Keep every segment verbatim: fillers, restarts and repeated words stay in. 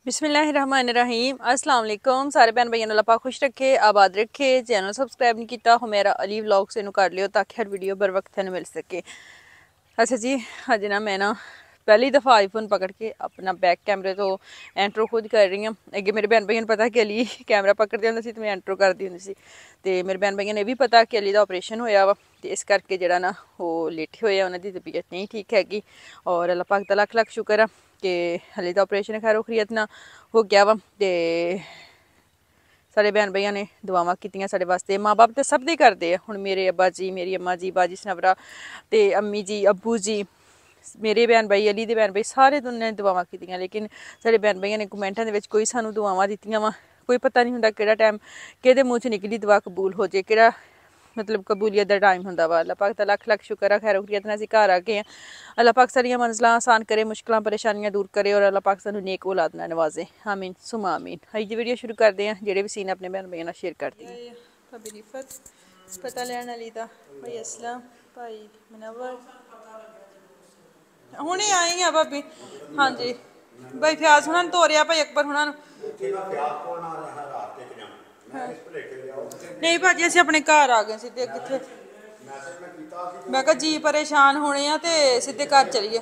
बिस्मिल्लाहिर्रहमानिर्रहीम अस्सलाम वालेकुम सारे भैन भाइयों अल्लाह पाक खुश रखे आबाद रखे। चैनल सब्सक्राइब नहीं किया हुमेरा अली व्लॉग से कर लियो ताकि हर वीडियो बर वक्त मिल सके। अच्छा जी, अज ना मैं ना पहली दफ़ा आईफोन पकड़ के अपना बैक कैमरे तो एंट्रो खुद कर रही हूँ। अगे मेरे भैन भाइयों पता कि अली कैमरा पकड़ते होंगे तो मैं एंट्रो करती होंगी। तो मेरे भैन भाइयों ने भी पता कि अली का ऑपरेशन होया वा, तो इस करके जरा ना वो लेटे हुए उन्होंने तबीयत नहीं ठीक हैगी। और अल्लाह पाक दा लख लख शुक्र है कि अली का ऑपरेशन खैर खरीयत ना हो गया वा। तो साढ़े भैन भाइयों ने दुआवां कीतियां साढ़े वास्ते। माँ बाप तो सब दे करते हैं। हुण मेरे अब्बा जी, मेरी अम्मा जी, बाजी सनवरा, तो अम्मी जी, अब्बू जी, मेरे भैन भाई, अली दे भैन भाई सारे उन्होंने दुआवां कीतियां। लेकिन साढ़े भैन भाइयों ने कमेंटां दे विच कोई सानूं दुआवां दित्तियां वा। कोई पता नहीं हुंदा किहड़ा टाइम किहदे मूँह च निकली दुआ कबूल हो जाए, किहड़ा मतलब कबूलियत का टाइम होंदा वा। अल्लाह पाक दा लख लख शुक्र है खैर खैरियत नाल असीं घर आ गए हैं। अल्लाह पाक सारियां मंजिलां आसान करे, मुश्किलां परेशानियां दूर करे और अल्लाह पाक सानूं नेक औलाद नाल नवाजे। आमीन सुमा आमीन। अज दी वीडियो शुरू करते हैं, जेह्ड़े भी सीन अपने भैन भाइयों नाल शेयर करती हैं। भाभी रिफत पता लैन अली दा, भाई असलम, भाई मुनव्वर हुणे आई हाँ भाभी। हाँ जी भाई फ्याज हुणां तोरिया, भाई अकबर हुणां नहीं भाजी असीं अपने घर आ गए सीधे। कित्थे मैं कहा जी परेशान होने आ ते सीधे घर चलिए।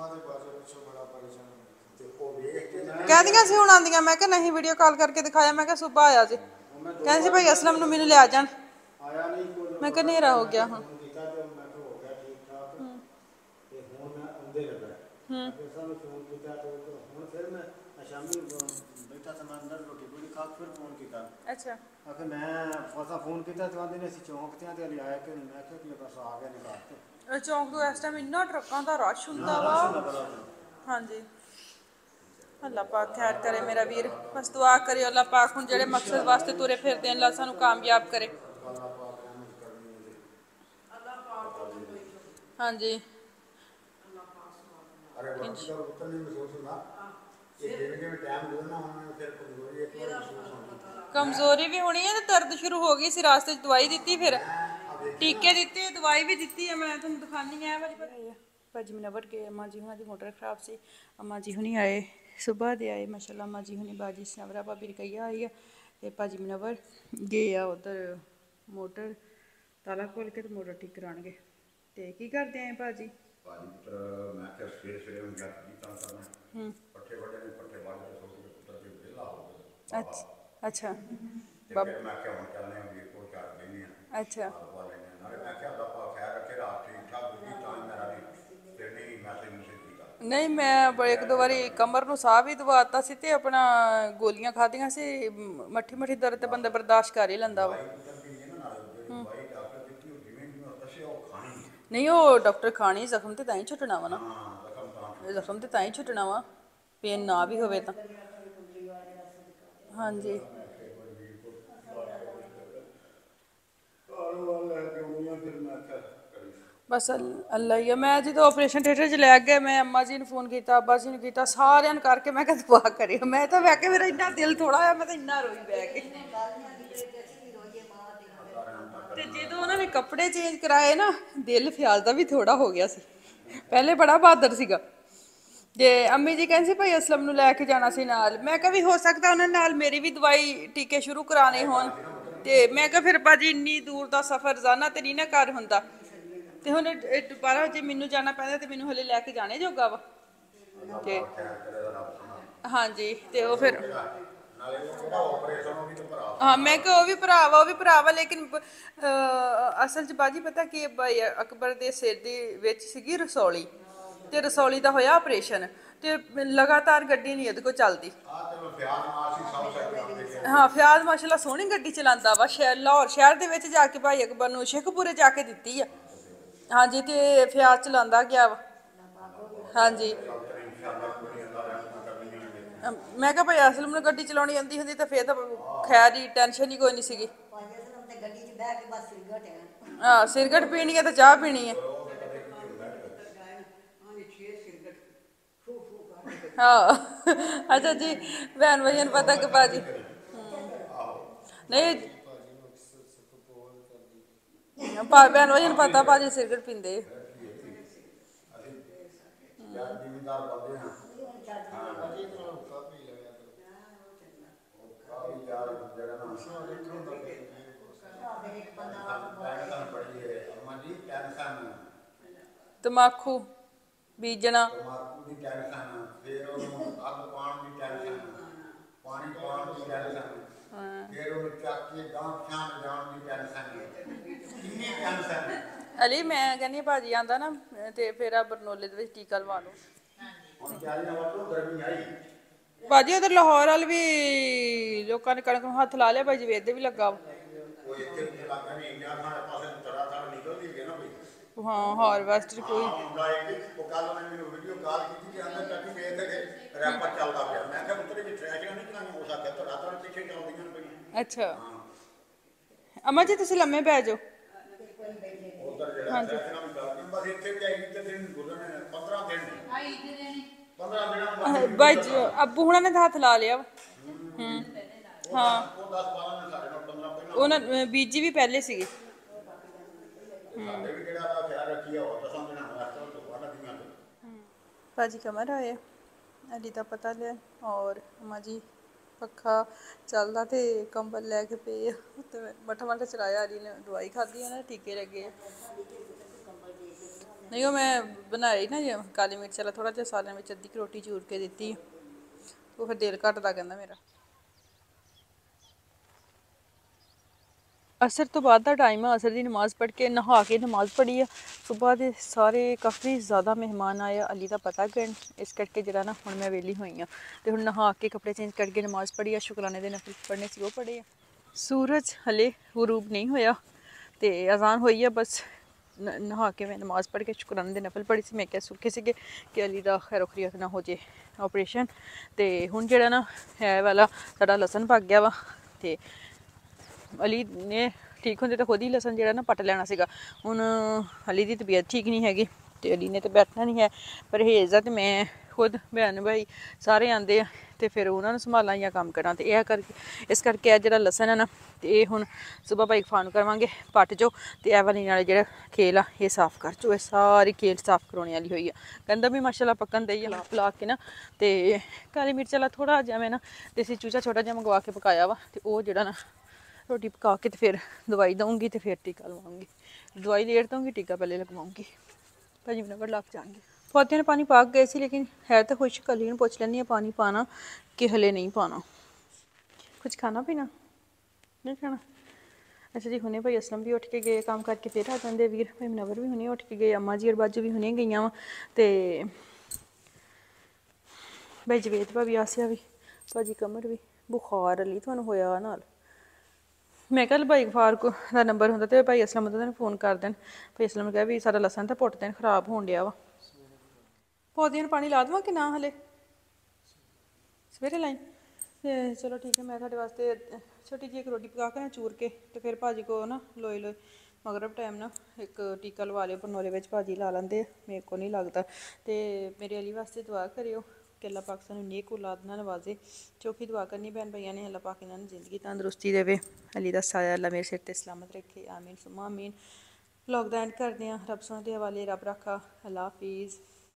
कहदियां सी हुण आंदियां, मैं कहा नहीं वीडियो कॉल करके दिखाया, मैं कहा सुबह आया जी। कहते सी भाई असलम नूं मैनूं लै जाण, मैं कहा नेरा हो गया हुण। अच्छा आखिर मैं फसा फोन किया तो आंदे ने असीं चौंक ते ते हली आया कि नहीं। मैं क्या कि बस आ गए ने घर ते चौंक तो इस टाइम इन्ना ट्रकों का रश हुंदा वा। हाँ जी अल्लाह पाक खैर करे मेरा वीर, बस दुआ करे अल्लाह पाक हुण जेह्ड़े मकसद वास्ते तुरे फिरदे अल्लाह सानूं कामयाब करे। हाँ जी कमजोरी भी होनी है तो दर्द शुरू हो गई सी। रास्ते दवाई दी, फिर टीके दिते, दवाई भी दी है। मैं तुम दिखानी है वाली भाजी मुनव्वर गए, अम्मा जी हुणां दी मोटर खराब सी, अम्मा जी हुणी आए सुबह दे आए माशाल्लाह। अम्मा जी हुणी, बाजी सनवरा, भाभी रकैया आई है ते भाजी मुनव्वर गए आ उधर मोटर ताला खोल के तो मोटर ठीक कराने गए। ते की करदे आए भाजी? भाजी पुत्र मैं क्या सवेरे सवेरे उन गया की काम करना पट्ठे वड्डे ने पट्ठे वाल के सो के पुत्र के बेला हो गया बाबा। अच्छा ते फिर मैं क्या हुण चलने वीर कोल चार देने आ अच्छा बाबा लेने नाले मैं क्या अल्लाह पाक खैर रखे रात ठीक ठाक होगी तां मेरा भी फिर नहीं मैसेज मुसेज कीता। नहीं मैं एक दो बारी कमर नूं साह भी दवाता सी ते अपना गोलियां खादियां सी। मट्ठी मट्ठी दर्द ते बंदा बर्दाश्त कर ही लैंदा वा। नहीं वो डॉक्टर खानी जख्म तो तां ही छुटना वा ना, जख्म तो तां ही छुटना वा, पेन ना भी होवे तां। हाँ जी बस अल्लाह ही है। मैं जो ऑपरेशन थिएटर च लै गए, मैं अम्मा जी ने फोन किया, अब्बा जी ने किया, सारे करके मैं दुआ करी। मैं तो वै के मेरा इन्ना दिल थोड़ा है, मैं तो इन्ना रोई बै के। ते जो उन्होंने कपड़े चेंज कराए ना, दिल फ्याल का भी थोड़ा हो गया सी। पहले बड़ा बहादुर सीगा। ते अम्मी जी कहती भाई असलम नूं लैके जाना सी नाल। मैं कहा भी हो सकता उन्होंने नाल मेरी भी दवाई टीके शुरू कराने होन। ते मैं कहा फिर भाजी इन्नी दूर का सफर रोजाना तो नहीं ना घर हुंदा, ते हुण दोबारा जे मैनूं जाना पैंदा ते मैनूं हले लैके जाने जोगा वा। ते हाँ जी ते ओह फिर हाँ मैं कहा भी भरा वा, भी भरा वा, लेकिन असल च बाजी पता कि भाई अकबर के सिर दी विच सीगी रसौली, ते रसौली का होया ऑपरेशन, ते लगातार गड्डी नहीं ओहदे कोल चलदी। हाँ फ्याज माशाल्लाह सोहनी गड्डी चलांदा वा। शैल लाहौर शहर दे विच जाके भाई अकबर नूं शेखपुरे जाके दित्ती है। हाँ जी ते फ्याज चलांदा गया वा। हाँ जी मैं कहा भाई असलम नूं गड्डी चलाउणी आंदी हुंदी तो फिर तो खैर ही टेंशन ही कोई नहीं सीगी। हाँ सिरगट पीनी है तो चाह पीनी है। हाँ अच्छा जी भैन भाइयों ने पता कि भाजी नहीं भैन भाइयों ने पता भाजी सिगरट पींदे। ਜਿਹੜਾ ਨਾ ਟੈਨਸ਼ਨ ਬੜੀ ਹੈ ਅੰਮਾ ਜੀ, ਟੈਨਸ਼ਨ ਤਮਾਕੂ ਬੀਜਣਾ, ਤਮਾਕੂ ਦੀ ਟੈਨਸ਼ਨ, ਫਿਰ ਉਹਨੂੰ ਅੱਗ ਪਾਉਣ ਦੀ ਟੈਨਸ਼ਨ, ਪਾਣੀ ਪਾਉਣ ਦੀ ਟੈਨਸ਼ਨ, ਫਿਰ ਉਹਨੂੰ ਚੱਕ ਕੇ ਗਾਂ ਪਛਾਣ ਜਾਣ ਦੀ ਟੈਨਸ਼ਨ, ਕਿੰਨੀ ਟੈਨਸ਼ਨ। ਅਲੀ ਮੈਂ ਕਹਿੰਦੀ ਭਾਜੀ ਆਂਦਾ ਨਾ ਤੇ ਫਿਰ ਆ ਬਰਨੋਲੇ ਦੇ ਵਿੱਚ ਟੀਕਾ ਲਵਾ ਲਓ। ਹੁਣ ਚਾਲੀ ਨੰਬਰ ਤੋਂ ਗਰਮੀ ਆਈ ਭਾਜੀ ਉਧਰ ਲਾਹੌਰ ਵਾਲ ਵੀ ਲੋਕਾਂ ਨੇ ਕਣਕ ਨੂੰ ਹੱਥ ਲਾ ਲਿਆ, ਭਾਜੀ ਵੇਦ ਵੀ ਲੱਗਾ ਵਾ। ਉਹ ਇੱਥੇ ਵੀ ਲੱਗਾ ਨਹੀਂ, ਇੰਡੀਆ ਖਾਣੇ ਪਾਸੇ ਤੜਾ ਤੜ ਨਿਕਲਦੀ ਹੈ ਨਾ ਬਈ। ਹਾਂ ਹਾਰਵੈਸਟ ਕੋਈ ਹੁੰਦਾ ਹੈ ਕਿ ਉਹ ਕੱਲ ਉਹਨੇ ਮੈਨੂੰ ਵੀਡੀਓ ਕਾਲ ਕੀਤੀ ਕਿ ਅੰਦਰ ਟੱਕੀ ਵੇਖ ਕੇ ਰੈਪਰ ਚੱਲਦਾ ਪਿਆ। ਮੈਂ ਕਿਹਾ ਪੁੱਤਰ ਜੀ ਟਰੈਕਟਰਾਂ ਨਹੀਂ ਚਲਾਈਆਂ ਹੋ ਸਕਦਾ, ਤੜਾ ਤੜ ਪਿੱਛੇ ਚੱਲਦੀਆਂ ਨੇ ਪਈਆਂ। ਅੱਛਾ ਅਮਾ ਜੀ ਤੁਸੀਂ ਲੰਮੇ ਪੈ ਜਾਓ। ਉਧਰ ਜਿਹੜਾ ਟਰੈਕਟਰਾਂ ਵੀ ਚੱਲਦੀਆਂ, ਬਸ ਇੱਥੇ ਵੀ ਆਈ ਤੇ ਦਿਨ ਗੁਜ਼ਰਨੇ ਪੰਦਰਾਂ ਦਿਨ ਪੰਦਰਾਂ ਦਿਨਾਂ ਬਾਈ ਅੱਬੂ ਹੁਣਾਂ ਨੇ ਤਾਂ ਹੱਥ ਲਾ ਲਿਆ ਵਾ। ਹੂੰ ਹਾਂ ਉਹ ਦਸ ਬਾਰਾਂ ਨੇ ਸਾਡੇ ਨਾਲ ਪੰਦਰਾਂ ਪਹਿਲਾਂ ਉਹਨਾਂ ਬੀਜੀ ਵੀ ਪਹਿਲੇ ਸੀਗੇ। ਸਾਡੇ ਵੀ ਜਿਹੜਾ ਦਾ ਖਿਆਲ ਰੱਖਿਆ ਉਹ ਦਸਾਂ ਦਿਨਾਂ ਵਾਸਤੇ ਤੋਂ ਬਾਅਦ ਲੱਗੀਆਂ ਨੇ। ਭਾਜੀ ਕਮਰ ਆਏ ਅਲੀ ਦਾ ਪਤਾ ਲਿਆ ਔਰ ਅਮਾ ਜੀ ਪੱਖਾ ਚੱਲਦਾ ਤੇ ਕੰਬਲ ਲੈ ਕੇ ਪਏ ਤੇ ਮਠਾ ਮਠਾ ਚਲਾਇਆ। ਅਲੀ ਨੇ ਦਵਾਈ ਖਾਧੀ ਹੈ ਨਾ, ਟੀਕੇ ਲੱਗੇ। ਨਹੀਂ ਉਹ ਮੈਂ ਬਣਾਈ ਨਾ ਕਾਲੀ ਮਿਰਚ ਵਾਲਾ ਥੋੜਾ ਜਿਹਾ ਸਾਲਿਆਂ ਵਿੱਚ ਅੱਧੀ ਰੋਟੀ ਚੂਰ ਕੇ ਦਿੱਤੀ, ਉਹ ਫਿਰ ਦਿਲ ਘਟਦਾ ਕਹਿੰਦਾ ਮੇਰਾ। ਅਸਰ ਤੋਂ ਬਾਅਦ ਦਾ ਟਾਈਮ ਆ, ਅਸਰ ਦੀ ਨਮਾਜ਼ ਪੜ੍ਹ ਕੇ ਨਹਾ ਕੇ ਨਮਾਜ਼ ਪੜ੍ਹੀ ਆ। ਸੁਬਾਹ ਦੇ ਸਾਰੇ ਕਾਫੀ ਜ਼ਿਆਦਾ ਮਹਿਮਾਨ ਆਏ ਆ ਅਲੀ ਦਾ ਪਤਾ ਕਰਨ, ਇਸ ਕਰਕੇ ਜਿਹੜਾ ਨਾ ਹੁਣ ਮੈਂ ਵਿਹਲੀ ਹੋਈ ਹਾਂ ਤੇ ਹੁਣ ਨਹਾ ਕੇ ਕੱਪੜੇ ਚੇਂਜ ਕਰਕੇ ਨਮਾਜ਼ ਪੜ੍ਹੀ ਆ। ਸ਼ੁਕਰਾਨੇ ਦੇ ਨਫਲ ਪੜ੍ਹਨੇ ਸੀ ਉਹ ਪੜ੍ਹੇ ਆ। ਸੂਰਜ ਹਲੇ ਗਰੂਬ ਨਹੀਂ ਹੋਇਆ ਤੇ ਅਜ਼ਾਨ ਹੋਈ ਆ, ਬਸ ਨਹਾ ਕੇ ਮੈਂ ਨਮਾਜ਼ ਪੜ੍ਹ ਕੇ ਸ਼ੁਕਰਾਨੇ ਦੇ ਨਫਲ ਪੜ੍ਹੀ ਸੀ। ਮੈਂ ਕਿਹਾ ਸੁੱਖੇ ਸੀਗੇ ਕਿ ਅਲੀ ਦਾ ਖੈਰੋ ਖੈਰੀਅਤ ਨਾ ਹੋ ਜੇ ਆਪਰੇਸ਼ਨ। ਤੇ ਹੁਣ ਜਿਹੜਾ ਨਾ ਹੈ ਵਾਲਾ ਸਾਡਾ ਲਸਣ ਪੱਕ ਗਿਆ ਵਾ ਤੇ ਅਲੀ ਨੇ ਠੀਕ ਹੁੰਦੇ ਤਾਂ ਖੁਦ ਹੀ ਲਸਣ ਜਿਹੜਾ ਨਾ ਪੱਟ ਲੈਣਾ ਸੀਗਾ। ਹੁਣ ਅਲੀ ਦੀ ਤਬੀਅਤ ਠੀਕ ਨਹੀਂ ਹੈਗੀ ਤੇ ਅਲੀ ਨੇ ਤਾਂ ਬੈਠਣਾ ਨਹੀਂ ਹੈ ਪਰਹੇਜ਼ ਆ, ਤੇ ਮੈਂ ਖੁਦ ਭੈਣ ਭਾਈ ਸਾਰੇ ਆਉਂਦੇ ਆ ਤੇ ਫਿਰ ਉਹਨਾਂ ਨੂੰ ਸੰਭਾਲਾਂ ਜਾਂ ਕੰਮ ਕਰਾਂ। ਤੇ ਇਹ ਕਰਕੇ ਇਸ ਕਰਕੇ ਇਹ ਜਿਹੜਾ ਲਸਣ ਹੈ ਨਾ ਤੇ ਇਹ ਹੁਣ ਸੁਬਾ ਭਾਈ ਖਾਨ ਨੂੰ ਕਰਵਾਂਗੇ ਪੱਟ ਜੋ ਤੇ ਇਹ ਵਾਲੀ ਨਾਲ ਜਿਹੜਾ ਖੇਲ ਆ ਇਹ ਸਾਫ਼ ਕਰ ਜੋ। ਇਹ ਸਾਰੀ ਖੇਲ ਸਾਫ਼ ਕਰਾਉਣੇ ਵਾਲੀ ਹੋਈ ਆ। ਕਹਿੰਦਾ ਵੀ ਮਾਸ਼ਾਅੱਲਾ ਪੱਕਣ ਦੇ ਹੀ ਲਾ ਕੇ ਨਾ ਤੇ ਕਾਲੀ ਮਿਰਚ ਵਾਲਾ ਥੋੜਾ ਜਿਹਾ ਮੈਂ ਨਾ ਦੇਸੀ ਚੂਚਾ ਛੋਟਾ ਜਿਹਾ ਮੰਗਵਾ ਕੇ ਪਕਾਇਆ ਵਾ ਤੇ ਉਹ ਜਿਹੜਾ ਨਾ ਰੋਟੀ ਪਕਾ ਕੇ ਤੇ ਫਿਰ ਦਵਾਈ ਦਊਂਗੀ ਤੇ ਫਿਰ ਟੀਕਾ ਲਵਾਉਂਗੀ। ਦਵਾਈ ਲੇਟ ਦਊਂਗੀ, ਟੀਕਾ ਪਹਿਲੇ ਲਗਵਾਉਂਗੀ। ਭਾਜੀ ਨੰਬਰ ਲੱਗ ਜਾਣਗੇ। ਪੌਦਿਆਂ ਨੇ ਪਾਣੀ ਪਾ ਗਏ ਸੀ ਲੇਕਿਨ ਹੈ ਤਾਂ ਖੁਸ਼। ਕਲੀ ਨੂੰ ਪੁੱਛ ਲੈਂਦੀ ਹਾਂ ਪਾਣੀ ਪਾਣਾ ਕਿ ਹਲੇ ਨਹੀਂ ਪਾਣਾ। ਕੁਝ ਖਾਣਾ ਪੀਣਾ ਨਹੀਂ ਖਾਣਾ? ਅੱਛਾ ਜੀ ਹੁਣੇ ਭਾਈ ਅਸਲਮ ਵੀ ਉੱਠ ਕੇ ਗਏ ਕੰਮ ਕਰਕੇ, ਫਿਰ ਆ ਜਾਂਦੇ ਵੀਰ ਭਾਈ ਮਨਵਰ ਵੀ ਹੁਣੇ ਉੱਠ ਕੇ ਗਏ, ਅੰਮਾ ਜੀ ਔਰ ਬਾਜੂ ਵੀ ਹੁਣੇ ਗਈਆਂ ਵਾ ਤੇ ਭਾਈ ਜਵੇਦ ਭਾਬੀ ਆਸਿਆ ਵੀ, ਭਾਜੀ ਕਮਰ ਵੀ। ਬੁਖਾਰ ਅਲੀ ਤੁਹਾਨੂੰ ਹੋਇਆ ਨਾਲ। ਮੈਂ ਕਿਹਾ ਭਾਈ ਫਾਰੂਕ ਦਾ ਨੰਬਰ ਹੁੰਦਾ ਤੇ ਭਾਈ ਅਸਲਮ ਉਹਦਾ ਤੈਨੂੰ ਫੋਨ ਕਰ ਦੇਣ। ਭਾਈ ਅਸਲਮ ਨੇ ਕਿਹਾ ਵੀ ਸਾਡਾ ਲਸਣ ਤਾਂ ਪੁੱਟ ਦੇਣ, ਖਰਾਬ ਹੋਣ ਡਿਆ ਵਾ। ਪੌਦਿਆਂ ਨੂੰ ਪਾਣੀ ਲਾ ਦੇਵਾਂ ਕਿ ਨਾ ਹਲੇ ਸਵੇਰੇ ਲਾਈ? ਤੇ ਚਲੋ ਠੀਕ ਹੈ। ਮੈਂ ਤੁਹਾਡੇ ਵਾਸਤੇ ਛੋਟੀ ਜਿਹੀ ਇੱਕ ਰੋਟੀ ਪਕਾ ਕੇ ਨਾ ਚੂਰ ਕੇ ਤੇ ਫਿਰ ਭਾਜੀ ਕੋ ਨਾ ਲੋਏ ਲੋਏ ਮਗਰਬ ਟਾਈਮ ਨਾ ਇੱਕ ਟੀਕਾ ਲਵਾ ਲਿਓ ਬਰਨੋਲੇ ਵਿੱਚ। ਭਾਜੀ ਲਾ ਲੈਂਦੇ, ਮੇਰੇ ਕੋ ਨਹੀਂ ਲੱਗਦਾ। ਤੇ ਮੇਰੇ ਅਲੀ ਵਾਸਤੇ ਦੁਆ ਕਰਿਓ ਕਿ ਅੱਲਾ ਪਾਕ ਸਾਨੂੰ ਨੇਕ ਔਲਾਦ ਨਾਲ ਨਵਾਜ਼ੇ। ਚੌਖੀ ਦੁਆ ਕਰਨੀ ਭੈਣ ਭਈਆਂ ਨੇ, ਅੱਲਾ ਪਾਕ ਇਹਨਾਂ ਨੂੰ ਜ਼ਿੰਦਗੀ ਤੰਦਰੁਸਤੀ ਦੇਵੇ। ਅਲੀ ਦਾ ਸਾਇਆ ਅੱਲਾ ਮੇਰੇ ਸਿਰ ਤੇ ਸਲਾਮਤ ਰੱਖੇ, ਆਮੀਨ ਸੁਮਾ ਆਮੀਨ। ਵਲੌਗ ਦਾ ਐਂਡ ਕਰਦੇ ਹਾਂ। ਰੱਬ ਸੋਹਣੇ ਦੇ ਹਵਾਲੇ, ਰੱਬ ਰੱਖਾ। ਅੱਲਾ ਹਾਫਿਜ਼।